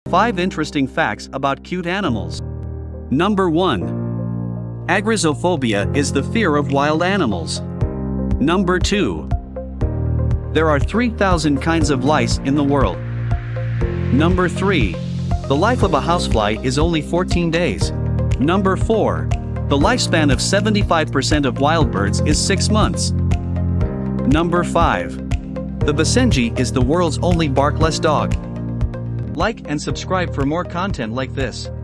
5 interesting facts about cute animals. Number 1. Agrizophobia is the fear of wild animals. Number 2. There are 3,000 kinds of lice in the world. Number 3. The life of a housefly is only 14 days. Number 4. The lifespan of 75% of wild birds is 6 months. Number 5. The Basenji is the world's only barkless dog. Like and subscribe for more content like this.